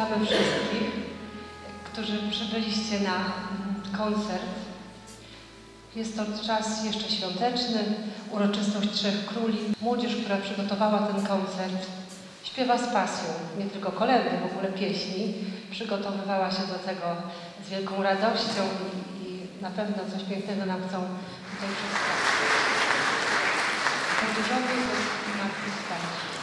Witamy wszystkich, którzy przybyliście na koncert. Jest to czas jeszcze świąteczny, uroczystość Trzech Króli. Młodzież, która przygotowała ten koncert, śpiewa z pasją, nie tylko kolędy, w ogóle pieśni. Przygotowywała się do tego z wielką radością i na pewno coś pięknego nam chcą tutaj przedstawić. Dyżurny jest Marcin Staś.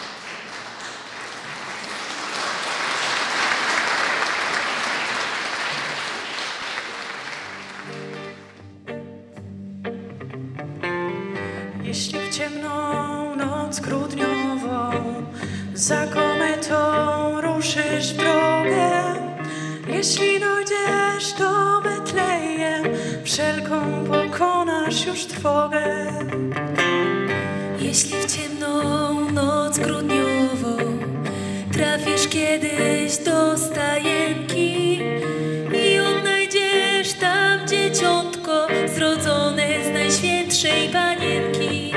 Jeśli w ciemną noc grudniową za kometą ruszysz w drogę, jeśli dojdziesz do Betlejem, wszelką pokonasz już trwogę. Jeśli w ciemną noc grudniową trafisz kiedyś do stajenki i odnajdziesz tam dzieciątko zrodzone z Najświętszej Panienki,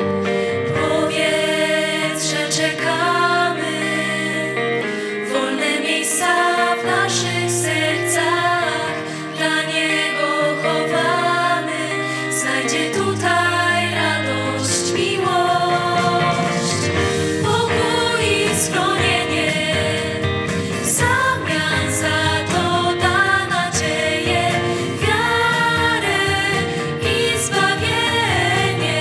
powiedz, że czekamy, wolne miejsca w naszych sercach dla Niego chowamy, znajdzie tutaj radość, miłość, pokój i schronienie, w zamian za to da nadzieję, wiarę i zbawienie.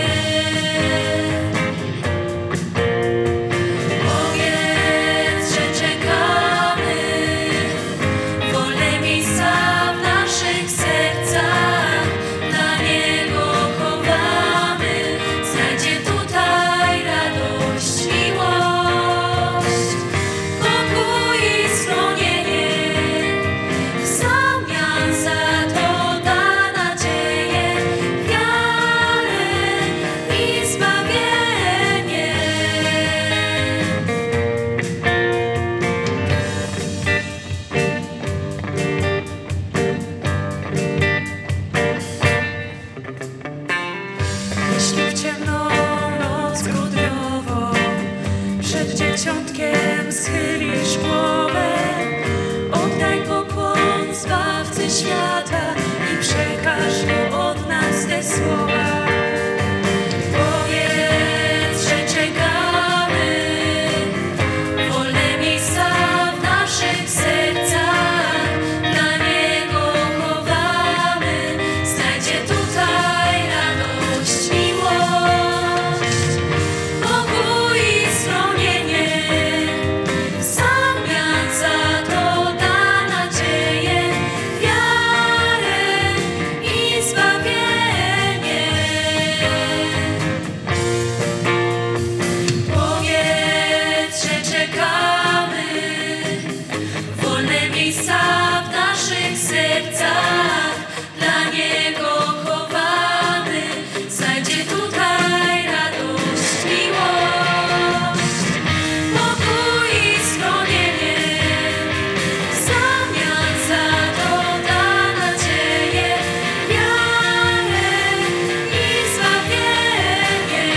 Powiedz, że czekamy, wolne miejsca w naszych sercach dla Niego chowamy, znajdzie tutaj radość, miłość, pokój i schronienie, w zamian za to da nadzieję, wiarę i zbawienie. Jeśli w ciemną noc grudniową przed dzieciątkiem schylisz głowę, oddaj pokłon Zbawcy świata i przekaż Mu od nas te słowa. Powiedz, że czekamy, wolne miejsca w naszych sercach dla Niego chowamy, znajdzie tutaj radość, miłość, pokój i schronienie, w zamian za to da nadzieję, wiarę i zbawienie. Powiedz, że czekamy, wolne miejsca w naszych sercach dla Niego chowamy, znajdzie tutaj radość, miłość, pokój i schronienie, w zamian za to da nadzieję, wiarę i zbawienie.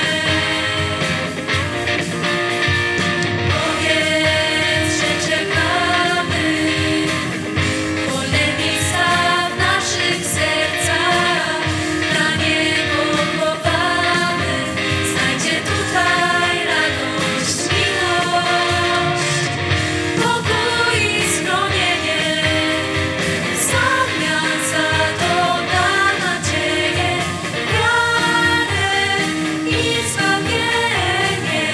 Powiedz, że czekamy, wolne miejsca w naszych sercach dla Niego chowamy, znajdzie tutaj radość, miłość, pokój i schronienie, w zamian za to da nadzieję, wiarę i zbawienie.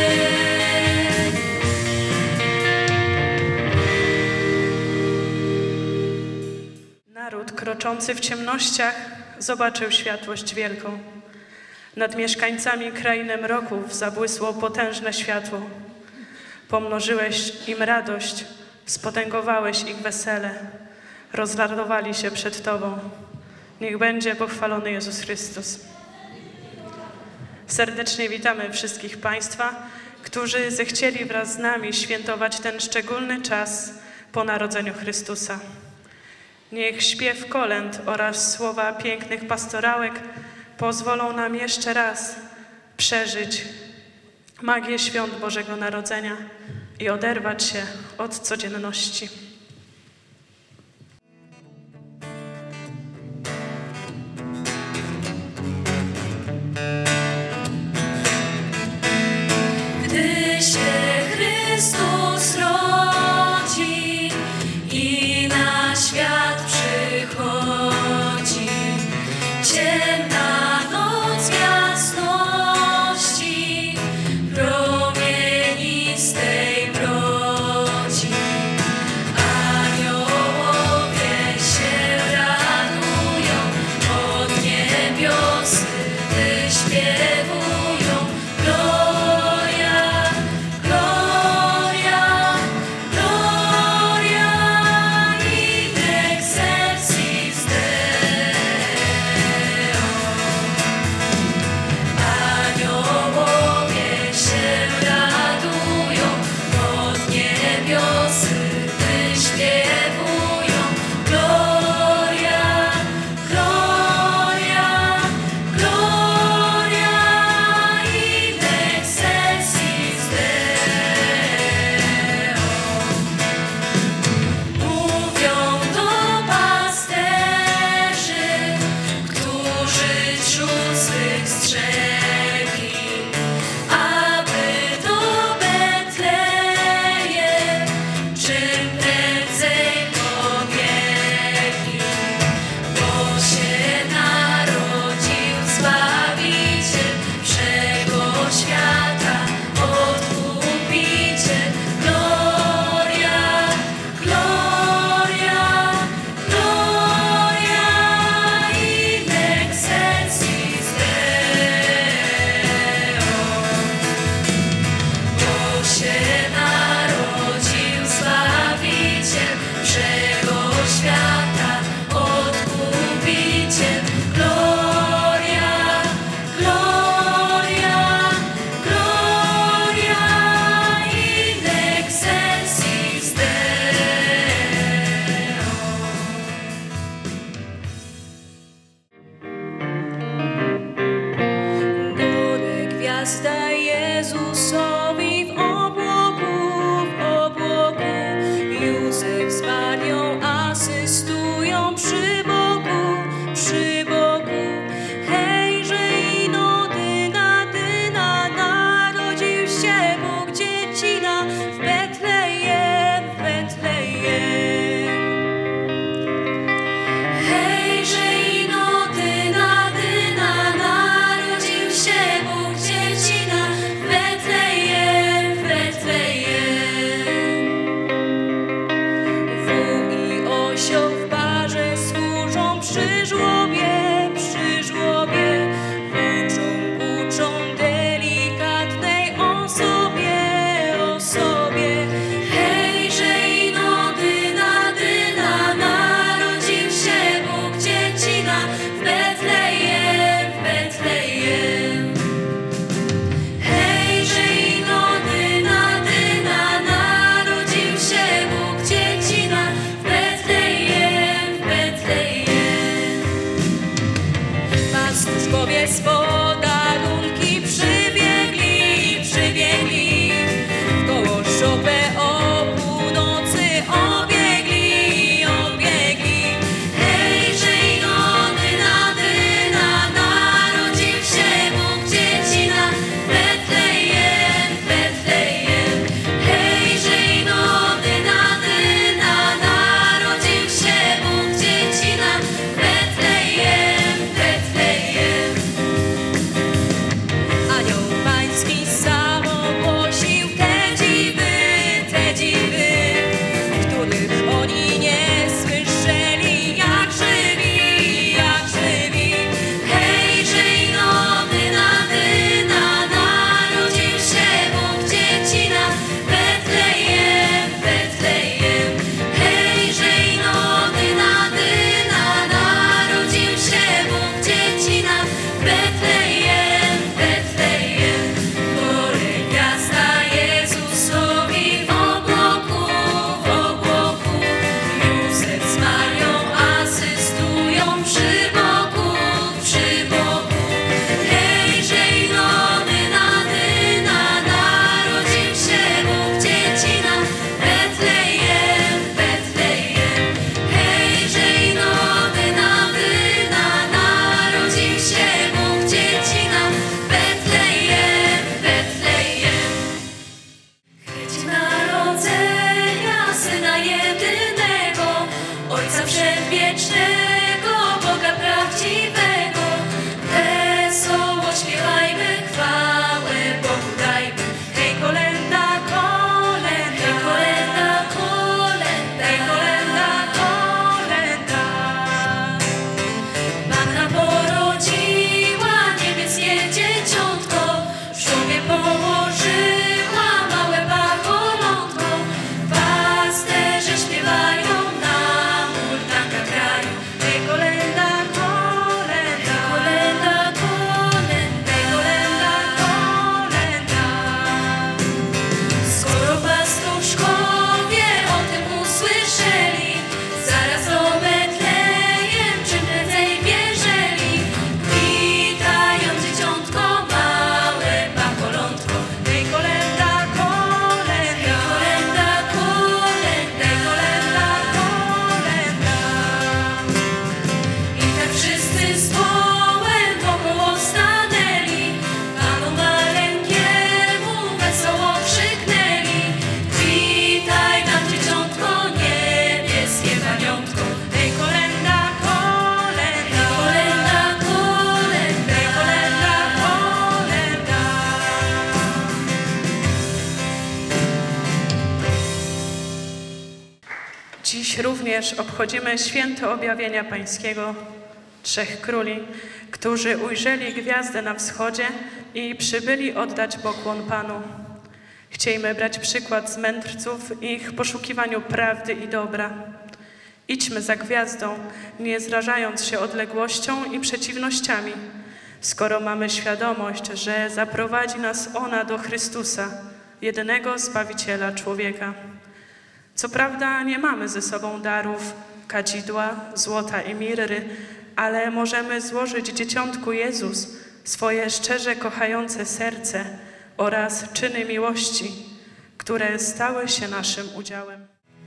Naród kroczący w ciemnościach zobaczył światłość wielką. Nad mieszkańcami krainy mroków zabłysło potężne światło. Pomnożyłeś im radość, spotęgowałeś ich wesele. Rozradowali się przed Tobą. Niech będzie pochwalony Jezus Chrystus. Serdecznie witamy wszystkich Państwa, którzy zechcieli wraz z nami świętować ten szczególny czas po narodzeniu Chrystusa. Niech śpiew kolęd oraz słowa pięknych pastorałek pozwolą nam jeszcze raz przeżyć magię świąt Bożego Narodzenia. i oderwać się od codzienności. Gdy się Chrystus rodzi i na świat przychodzi, ciemna noc jasności promienistej brodzi. Aniołowie się radują, od niebiosy wyśpiewują. Gloria, Gloria, Gloria in excelsis Deo. Aniołowie się radują, od niebiosy wyśpiewują. Gloria, Gloria, Gloria in excelsis Deo. Mówią do pasterzy, którzy trud swych strzegli, aby do Betlejem czym prędzej pobiegli, bo się narodził Zbawiciel wszego świata, Odkupiciel. Gloria, Gloria, Gloria in excelsis Deo. Bo się narodził Zbawiciel wszego świata, Odkupiciel. Gloria, Gloria, Gloria in excelsis Deo. Górę gwiazda Jezusowi w obłoku, Józef z Marią asystują przy boku, hejże ino dyna, narodził się Bóg dziecina w Betlejem. Hejże ino dyna, narodził się Bóg dziecina w Betlejem. Dziś również obchodzimy święto objawienia Pańskiego, 3 króli, którzy ujrzeli gwiazdę na wschodzie i przybyli oddać pokłon Panu. Chciejmy brać przykład z mędrców w ich poszukiwaniu prawdy i dobra. Idźmy za gwiazdą, nie zrażając się odległością i przeciwnościami, skoro mamy świadomość, że zaprowadzi nas ona do Chrystusa, jedynego Zbawiciela człowieka. Co prawda nie mamy ze sobą darów, kadzidła, złota i mirry, ale możemy złożyć Dzieciątku Jezus swoje szczerze kochające serce oraz czyny miłości, które stały się naszym udziałem.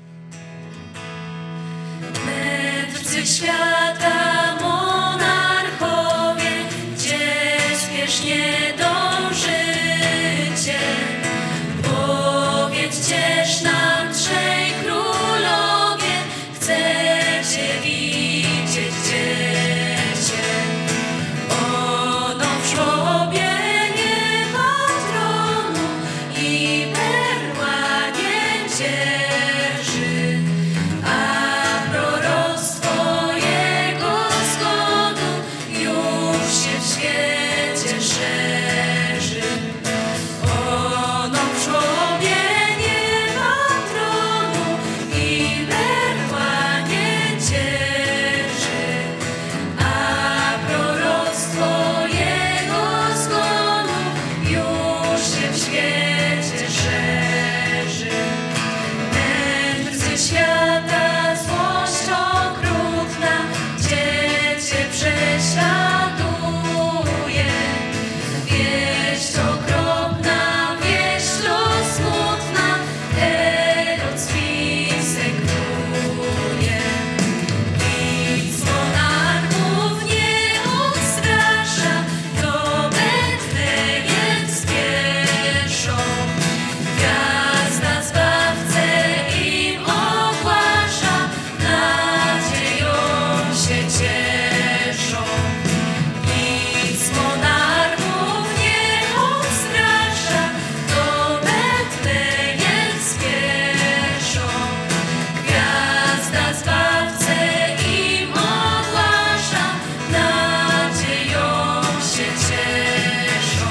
Mędrcy świata, monarchowie, gdzie śpiesznie dążycie, powiedzcież nam, 3 królowie, chcecie widzieć dziecię. Ono w żłobie nie ma tronu i perła nie dzierży, a proroctwo jego zgodu już się w świecie szerzy. Ono w żłobie nie ma tronu i perła nie dzierży, a proroctwo jego zgodu już się w świecie szerzy. Mędrcy świata, złość okrutna dziecię prześladuje. Wieść okropna, wieść to smutna, Herod spisek kruje. Nic monarchów nie odstrasza, do Betlejem spieszą. Gwiazda Zbawcę im ogłasza, nadzieją się cieszą. Nic monarchów nie odstrasza, do Betlejem spieszą. Gwiazda Zbawcę im ogłasza, nadzieją się cieszą.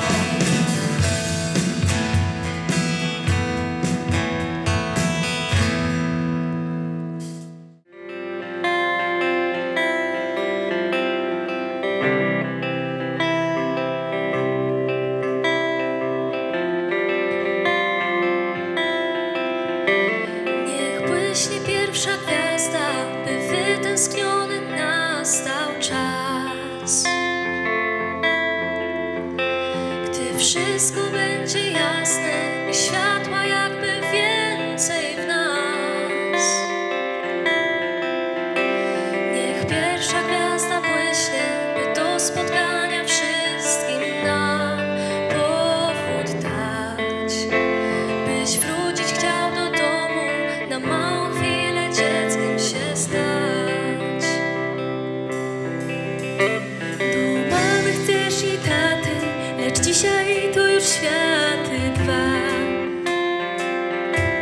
Niech błyśnie pierwsza gwiazda, by wytęskniony nastał czas. Gdy wszystko będzie jasne i światła jakby więcej w nas. Niech pierwsza gwiazda błyśnie, by do spotkania wszystkim nam powód dać. Byś wrócić chciał do domu, na małą chwilę dzieckiem się stać. Do mamy chcesz i taty, lecz dzisiaj to już światy dwa.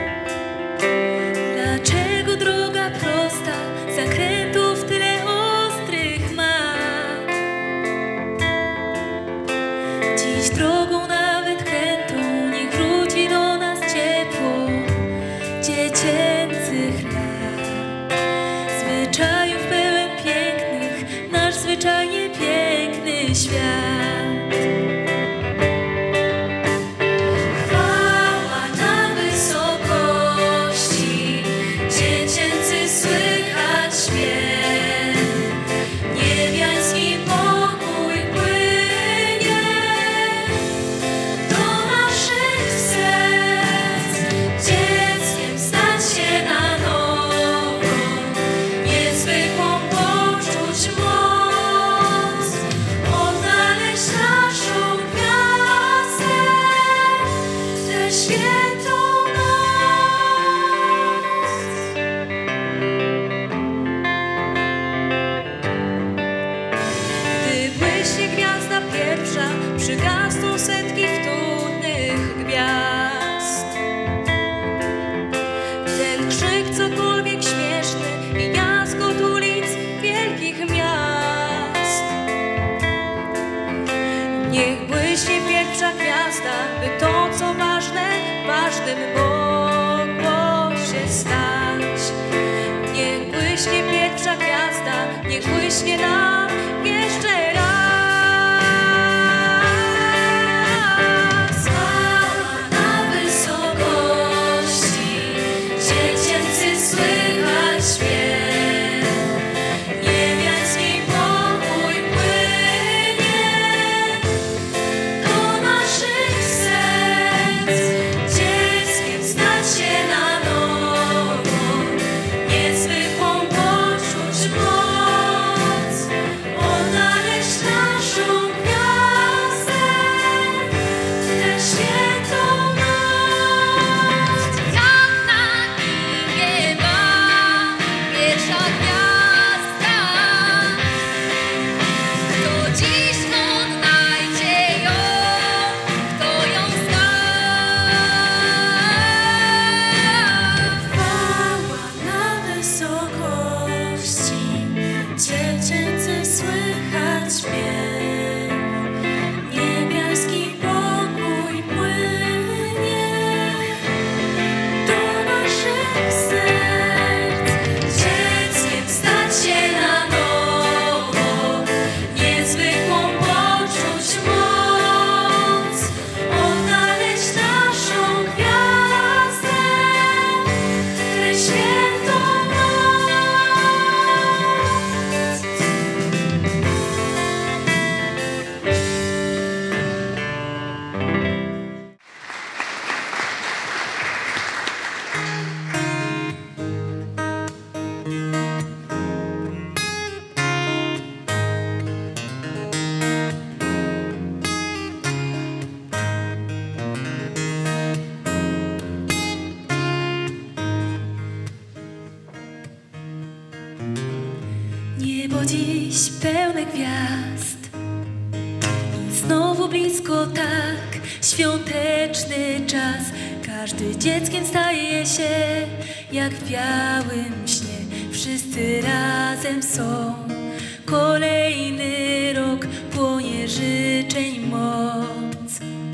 Niebo dziś pełne gwiazd i znowu blisko tak, świąteczny czas. Każdy dzieckiem staje się jak w białym śnie. Wszyscy razem są, kolejny rok płonie życzeń moc.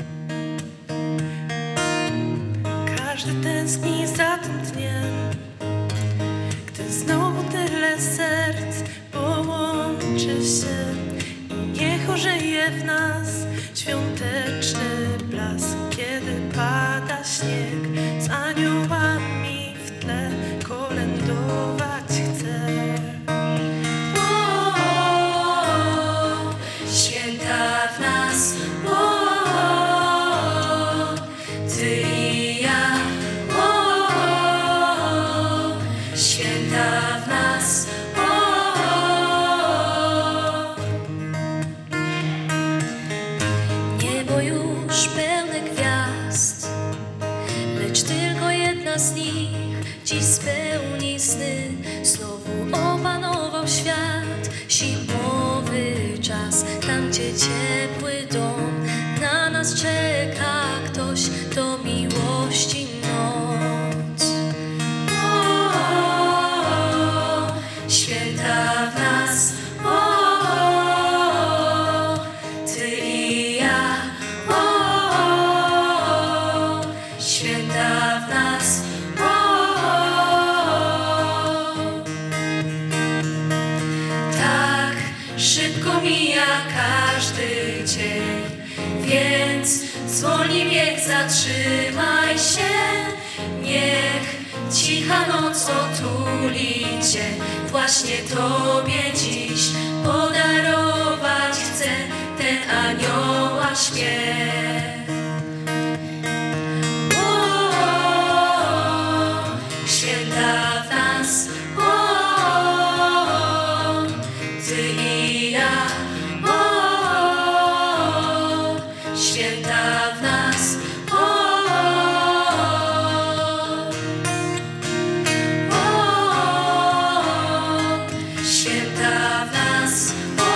Każdy tęskni za tym dniem, gdy znowu tyle serc połączy się i niech orzeje w nas świąteczny blask, kiedy pada śnieg, z aniołami w tle kolędować chcę. Święta w nas, ty i ja. Święta w nas, niebo już pełne gwiazd, lecz tylko jedna z nich dziś spełni sny. Znowu opanował świat, zimowy czas, tam gdzie ciepły dom na nas czeka ktoś, to miłości noc. Święta w nas, ty i ja. Święta w nas, tak szybko mija każdy dzień, więc zwolnij bieg, zatrzymaj się. Niech cicha noc otuli cię, właśnie tobie dziś podarować chcę ten anioła śpiew. Święta w nas, ty i ja. Święta w nas, święta w nas,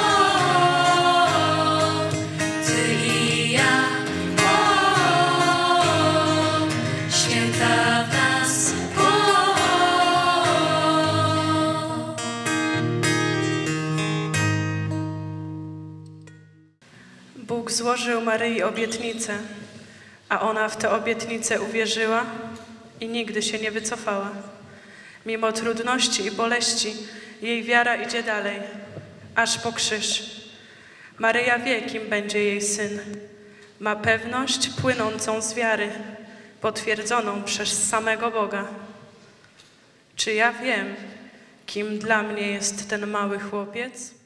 ty i ja. Święta w nas. Bóg złożył Maryi obietnicę, a ona w tę obietnicę uwierzyła i nigdy się nie wycofała. Mimo trudności i boleści jej wiara idzie dalej, aż po krzyż. Maryja wie, kim będzie jej syn. Ma pewność płynącą z wiary, potwierdzoną przez samego Boga. Czy ja wiem, kim dla mnie jest ten mały chłopiec?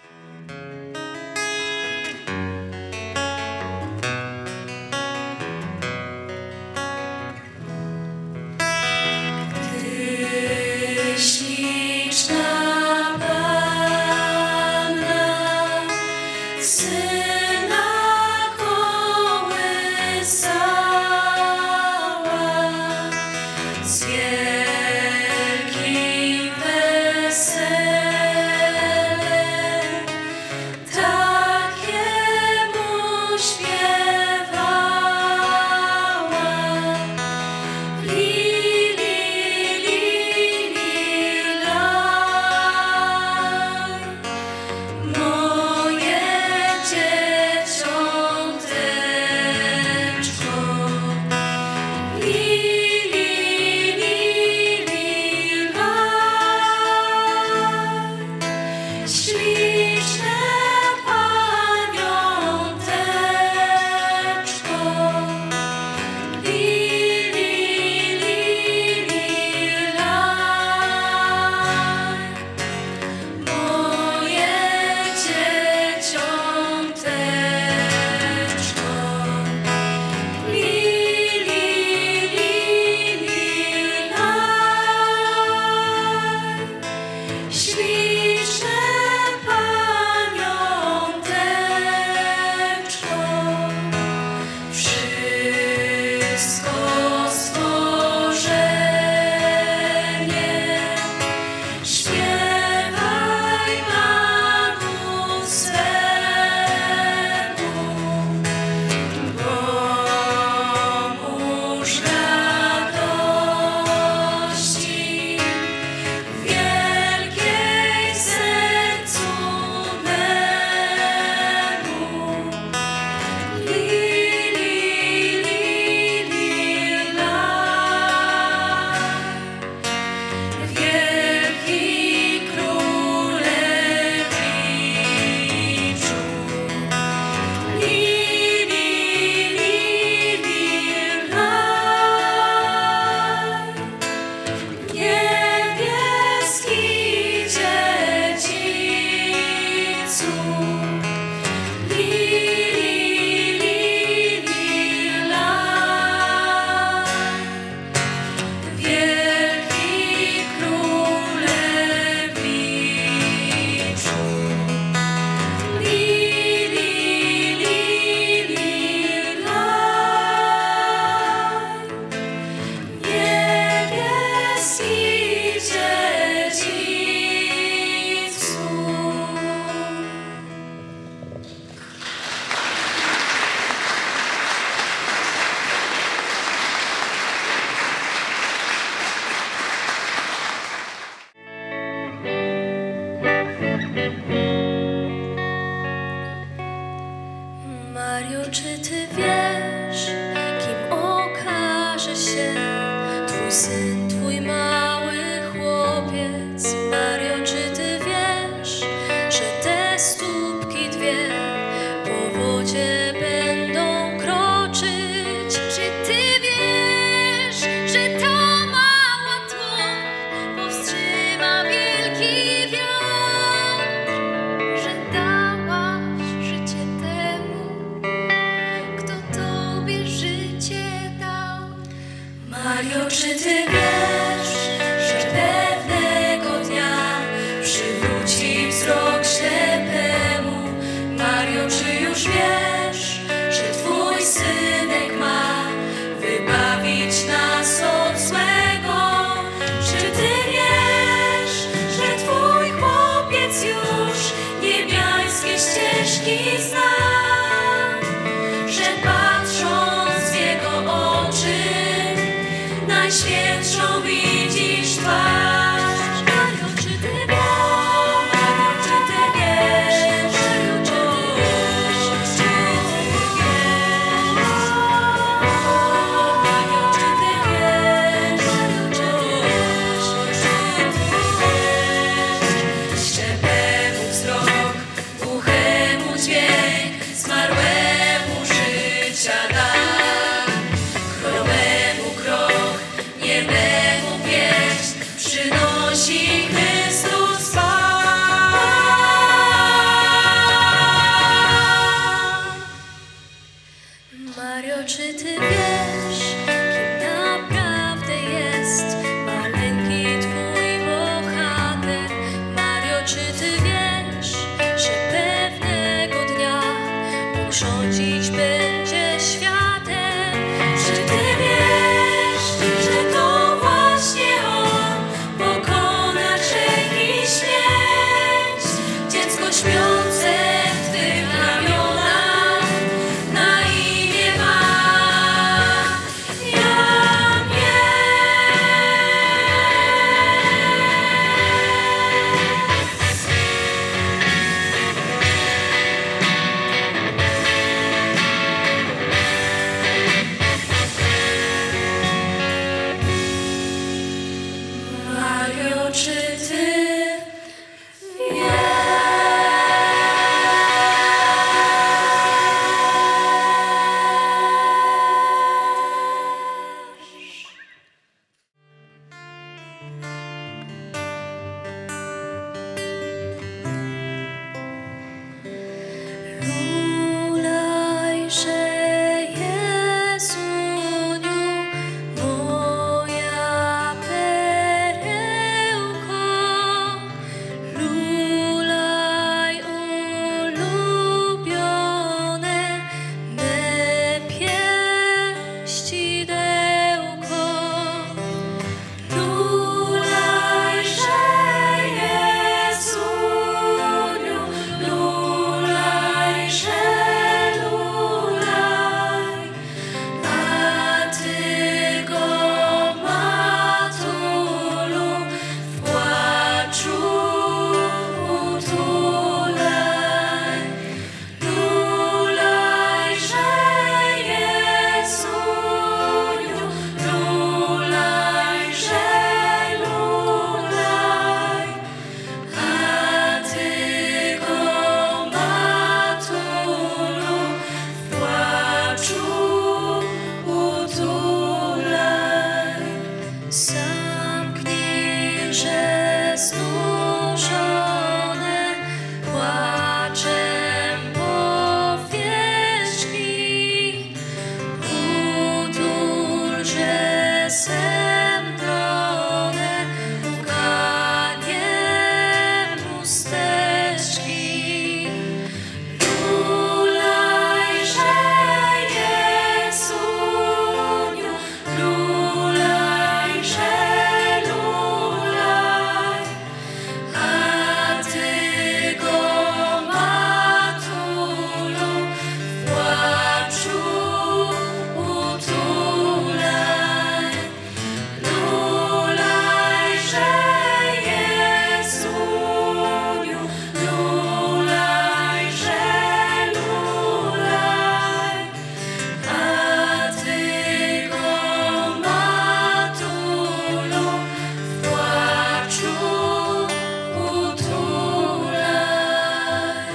Śliczna Panna, Syna kołysa. Mario, czy ty wiesz, że pewnego dnia przywróci wzrok ślepemu? Mario, czy już wiesz, że twój synek ma wybawić nas od złego? Czy ty wiesz, że twój chłopiec już niebiańskie ścieżki zna? Że patrząc w jego oczy najświętszą widzisz twarz. Mario, czy ty wiesz? Mario, czy ty wiesz? Mario, czy ty wiesz? Mario, czy ty wiesz? Mario, czy ty wiesz? Ślepemu wzrok, głuchemu dźwięk, zmarłemu życia da. Chromemu krok, niememu pieśń przynosi Chrystus Pan. Mario, czy ty wiesz, kim naprawdę jest maleńki twój bohater? Mario, czy ty wiesz, że pewnego dnia on rządzić będzie światem? Czy ty wiesz, że to właśnie on pokona grzech i śmierć? Dziecko śpiące w twych ramionach na imię ma Jan Mario, czy ty wiesz? Lulajże, Jezuniu, moja perełko. Lulaj, ulubione me pieścidełko. Lulajże, Jezuniu, lulajże, lulaj, a ty go, matulu, w płaczu utulaj. Lulajże, Jezuniu, lulajże, lulaj, a ty go, matulu, w płaczu utulaj. Zamknijże znużone płaczem powieczki, utulże zemdlone łkaniem chusteczki. Lulajże, Jezuniu, lulajże, lulaj, a ty go, matulu, w płaczu utulaj. Lulajże, Jezuniu, lulajże, lulaj, a ty go, matulu, w płaczu utulaj.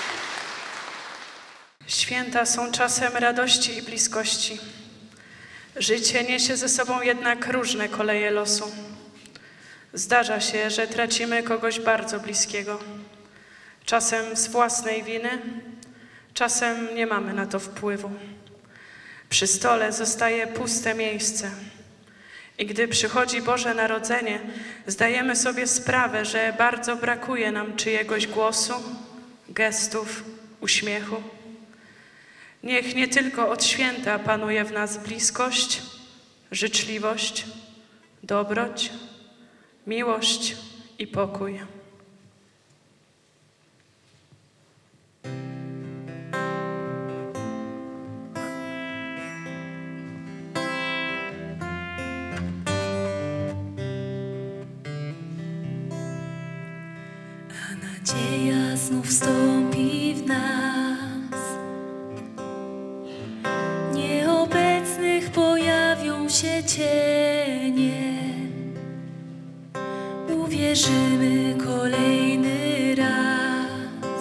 Święta są czasem radości i bliskości. Życie niesie ze sobą jednak różne koleje losu. Zdarza się, że tracimy kogoś bardzo bliskiego. Czasem z własnej winy, czasem nie mamy na to wpływu. Przy stole zostaje puste miejsce. I gdy przychodzi Boże Narodzenie, zdajemy sobie sprawę, że bardzo brakuje nam czyjegoś głosu, gestów, uśmiechu. Niech nie tylko od święta panuje w nas bliskość, życzliwość, dobroć, miłość i pokój. A nadzieja znów wstąpi w nas. Nieobecnych pojawią się cienie. Uwierzymy kolejny raz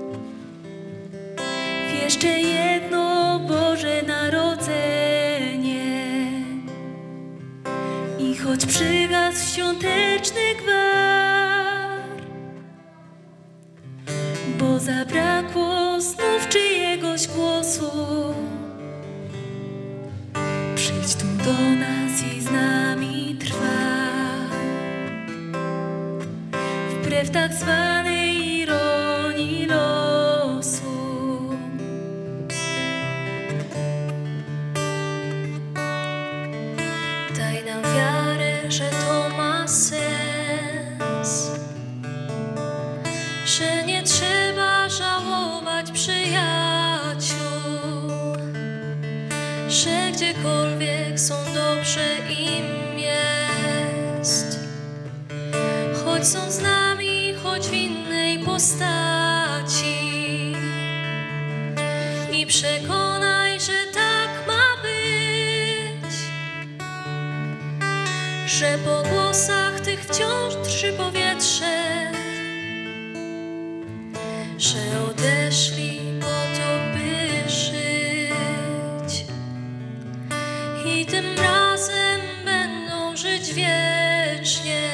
w jeszcze jedno Boże Narodzenie. I choć przygasł świąteczny gwar, bo zabrakło znów czyjegoś głosu, przyjdź tu do nas i z nami trwaj. Wbrew tak zwanej ironii losu. Daj nam wiarę, że to ma sens, że nie trzeba żałować przyjaciół, że gdziekolwiek są dobrze im jest. Choć są z nami, choć w innej postaci. I przekonaj, że tak ma być, że po głosach tych wciąż drży powietrze, że odeszli po to, by żyć. I tym razem będą żyć wiecznie.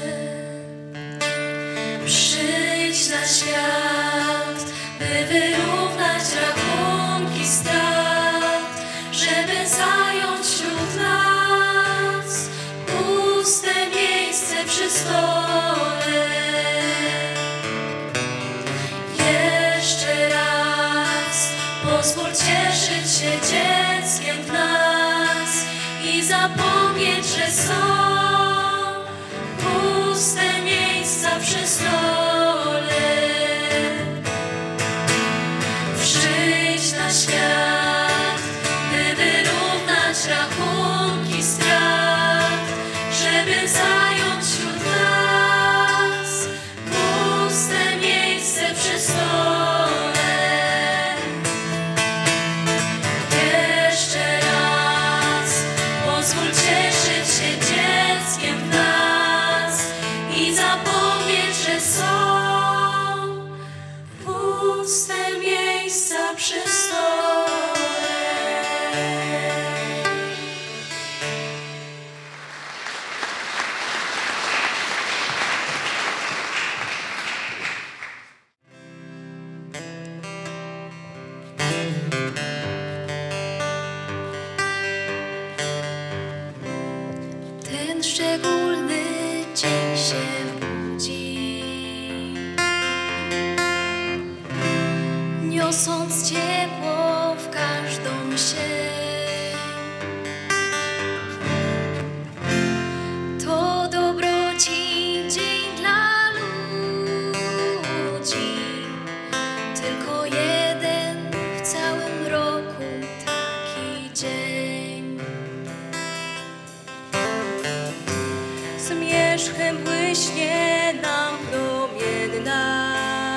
Przyjdź na świat, by wyrównać rachunki strat, żeby zająć wśród nas puste miejsce przy stole. Jeszcze raz pozwól cieszyć się dzieckiem w nas i zapomnieć, że są puste miejsca przy stole. Przyjdź na świat, by wyrównać rachunki strat, żeby zająć wśród nas puste miejsce przy stole. Jeszcze raz pozwól cieszyć się dzieckiem w nas i zapomnieć, że są puste miejsca przy stole. Ten szczególny dzień się budzi, niosąc ciepło w każdą sień. To dobroci dzień dla ludzi, tylko jeden w całym roku taki dzień. Zmierzchem błyśnie nam promienna,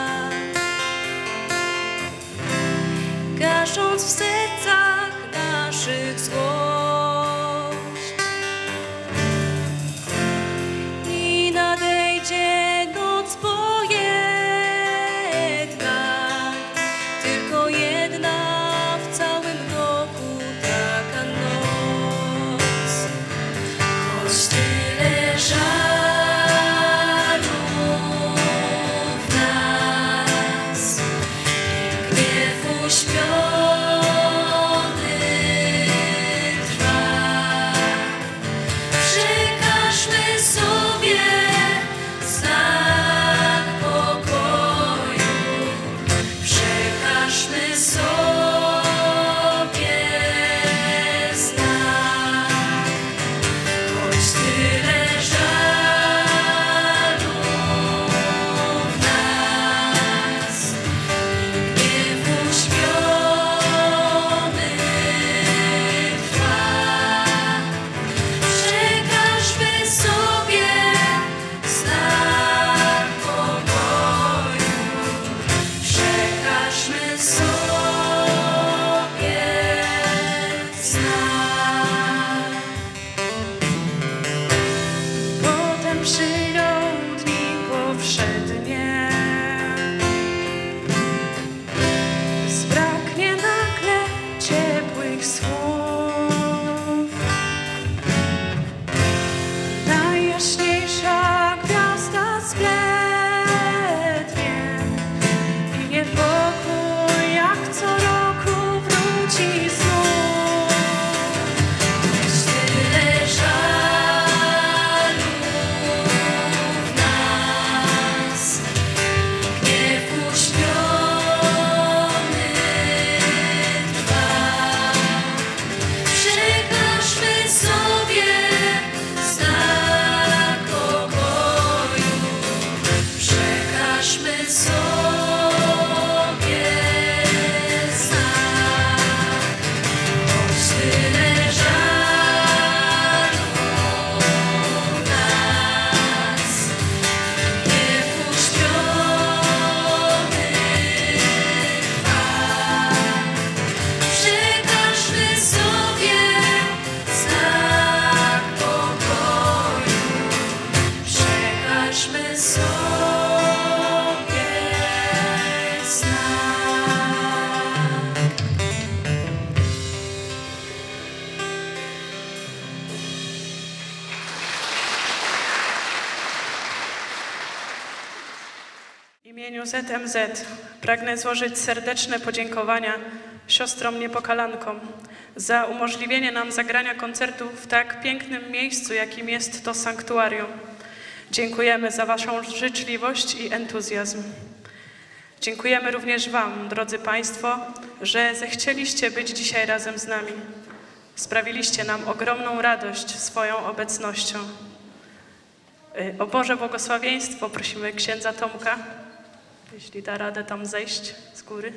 gasząc w sercach naszych złość. I nadejdzie noc pojedna, tylko jedna w całym roku taka noc. imieniu ZMZ pragnę złożyć serdeczne podziękowania siostrom niepokalankom za umożliwienie nam zagrania koncertu w tak pięknym miejscu, jakim jest to sanktuarium. Dziękujemy za Waszą życzliwość i entuzjazm. Dziękujemy również Wam, drodzy Państwo, że zechcieliście być dzisiaj razem z nami. Sprawiliście nam ogromną radość swoją obecnością. O Boże błogosławieństwo prosimy księdza Tomka, jeśli da radę tam zejść z góry.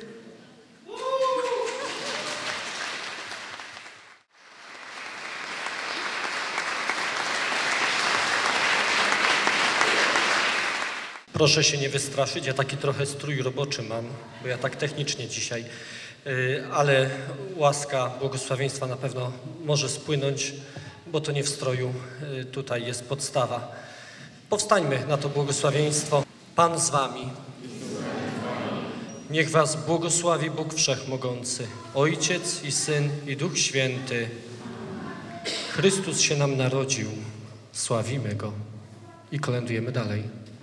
Proszę się nie wystraszyć, ja taki trochę strój roboczy mam, bo ja tak technicznie dzisiaj, ale łaska błogosławieństwa na pewno może spłynąć, bo to nie w stroju, tutaj jest podstawa. Powstańmy na to błogosławieństwo. Pan z wami. Niech was błogosławi Bóg Wszechmogący, Ojciec i Syn i Duch Święty. Chrystus się nam narodził, sławimy Go i kolędujemy dalej.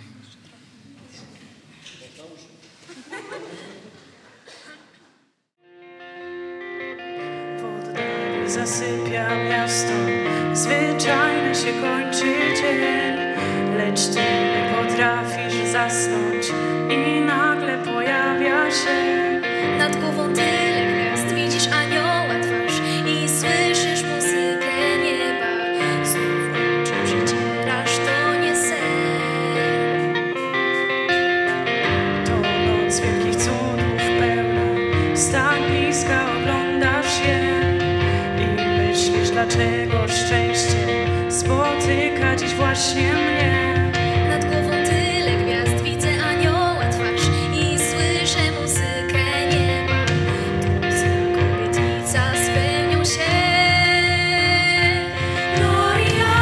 Zasypia miasto, zwyczajny się kończy dzień, lecz Ty nie potrafisz zasnąć i nagle pojawia się. Nad głową tyle gwiazd, widzisz anioła twarz i słyszysz muzykę nieba. Znów oczy przecierasz, to nie sen. To noc wielkich cudów pełna, z tak bliska oglądasz je. Dlaczego szczęście spotyka dziś właśnie mnie? Nad głową tyle gwiazd, widzę anioła twarz i słyszę muzykę nieba. Tu znak obietnica spełnią się. Gloria,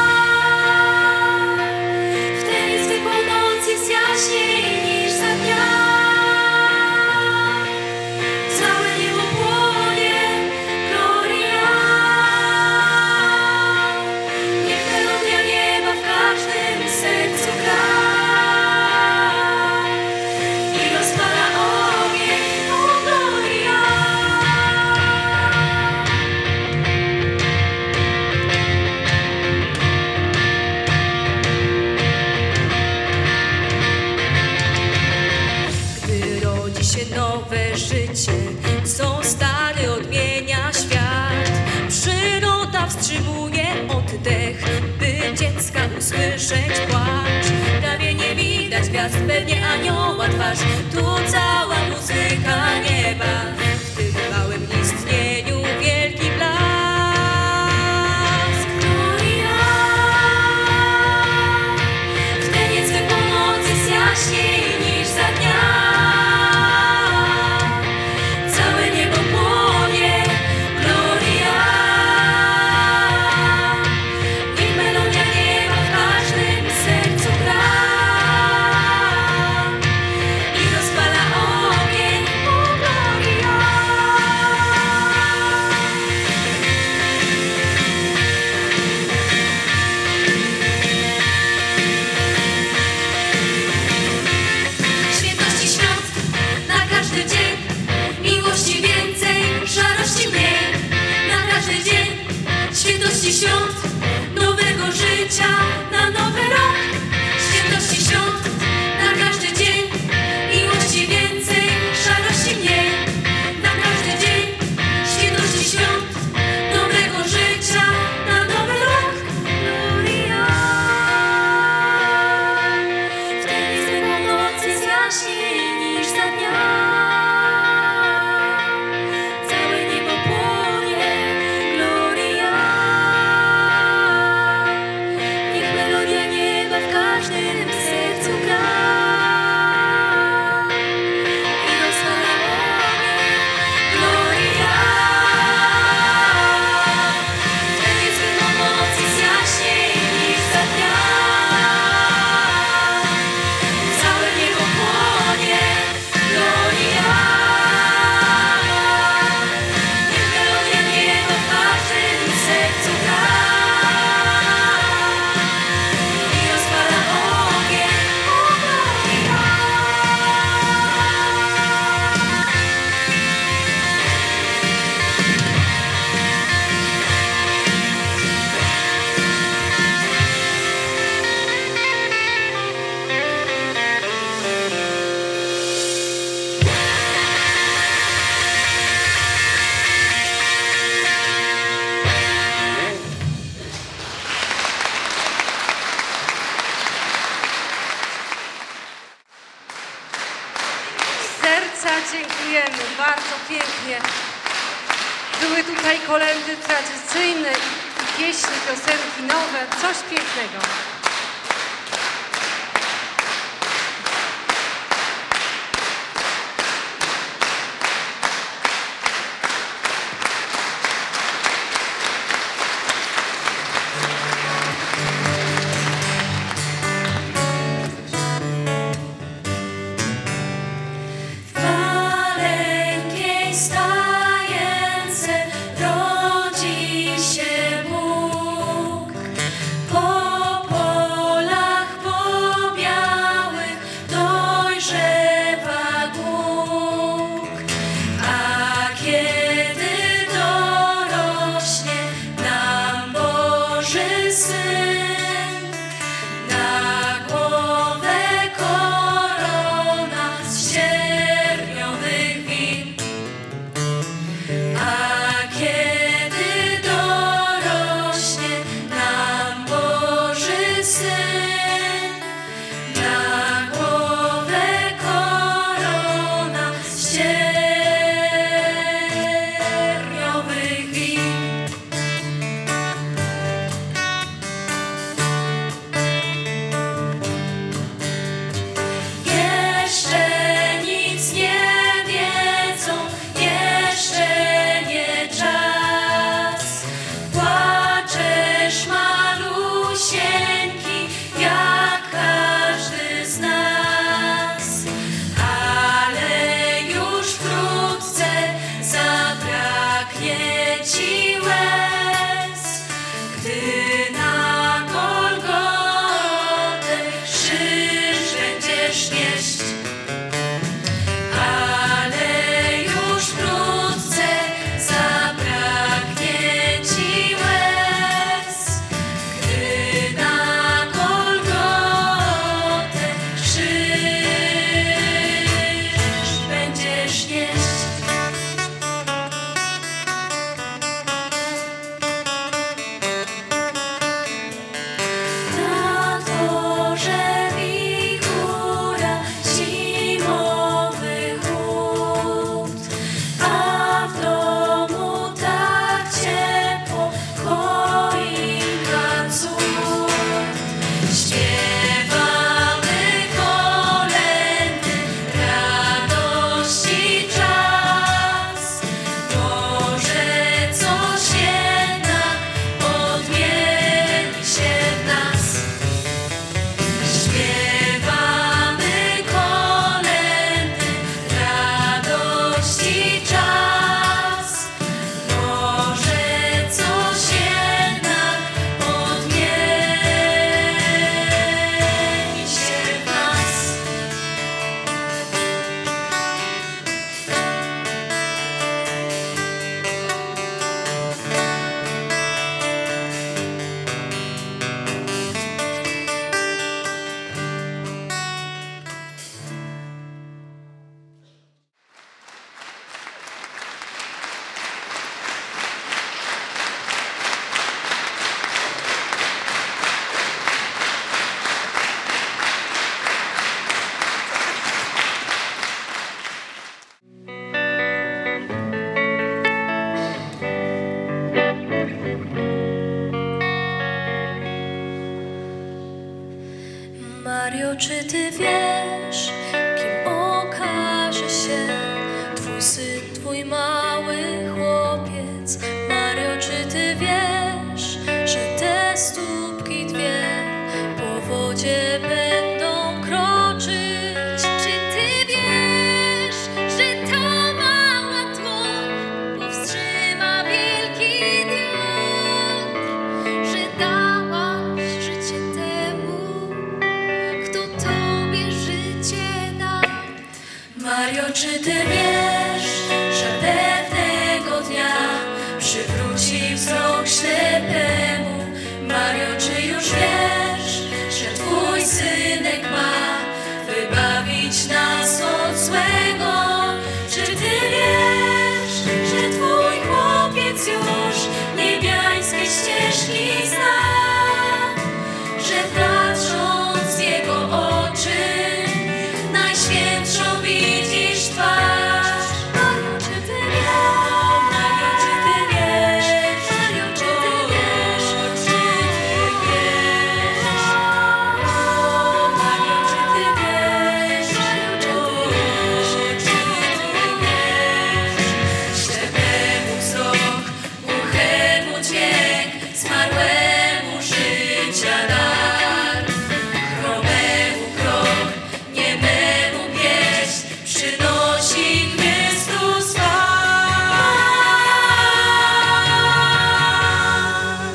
w tej zwykłą noc jest jaśniej niż za dnia. Całe niebo płonie, gloria. Nowe życie, co stary odmienia świat. Przyroda wstrzymuje oddech, by dziecka usłyszeć płacz. Prawie nie widać gwiazd, pewnie anioła twarz. Tu cała muzyka nieba, w tym małym istnieniu wielki blask. Gloria, w tę niezwykłą noc jest jaśniej niż za dnia. Świętości świąt, nowego życia na nowy rok. Świętości świąt, na każdy dzień, miłości więcej, szarości mniej. Na każdy dzień, świętości świąt, nowego życia na nowy rok. Gloria, w tej niezwykłą noc jest jaśniej niż za dnia. Całe niebo płonie, gloria. Dzisiaj kolędy tradycyjne i pieśni, piosenki nowe, coś pięknego. Mario, czy ty wiesz, kim okaże się twój syn, twój mały chłopiec? Mario, czy ty wiesz, że te stópki dwie po wodzie będą kroczyć? Czy ty wiesz, że ta mała dłoń powstrzyma wielki wiatr? Że dałaś życie temu, kto tobie życie da? Mario, czy ty wiesz, że pewnego dnia przywróci wzrok ślepemu? Mario, czy już wiesz, że twój synek ma wybawić nas od złego? Czy ty wiesz, że twój chłopiec już niebiańskie ścieżki zna? Że patrząc w jego oczy najświętszą widzisz twarz? zmarłemu życia dar, chromemu krok, niememu pieśń przynosi Chrystus Pan.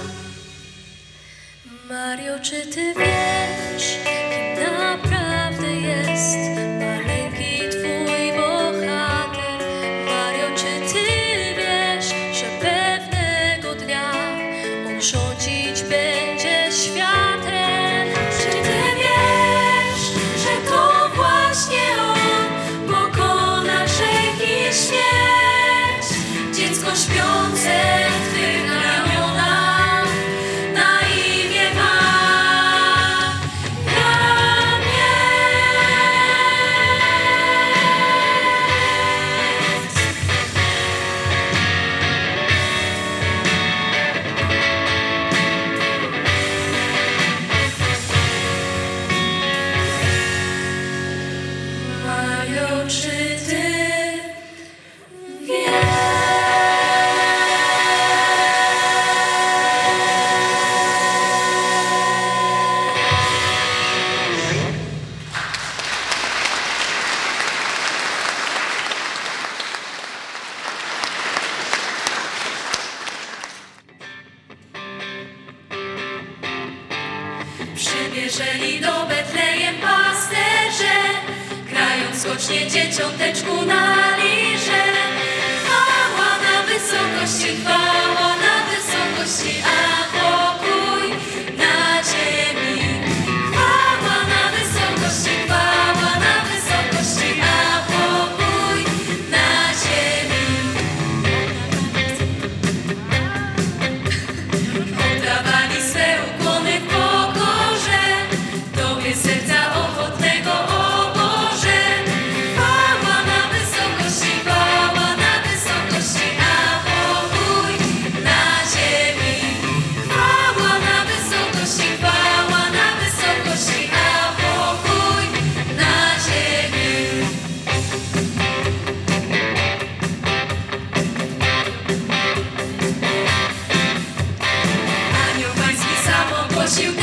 Mario, czy ty wiesz, kim naprawdę jest maleńki twój bohater? Mario, czy ty wiesz, że pewnego dnia on rządzić będzie światem? Czy ty wiesz, że to właśnie on pokona grzech i śmierć? Dziecko śpiące w twych ramionach na imię ma Jamiec. Mario, czy ty przybierzeli do Betlejem pasterze, grając skocznie dzieciąteczku na lirze. Chwała na wysokości, a pokój na ziemi. Chwała na wysokości, a pokój na ziemi. Oddawali swe ukłony w pokorze Tobie, serca ochotnego, o Boże. Chwała na wysokości, a pokój na ziemi. Chwała na wysokości, a pokój na ziemi. Anioł Pański sam ogłosił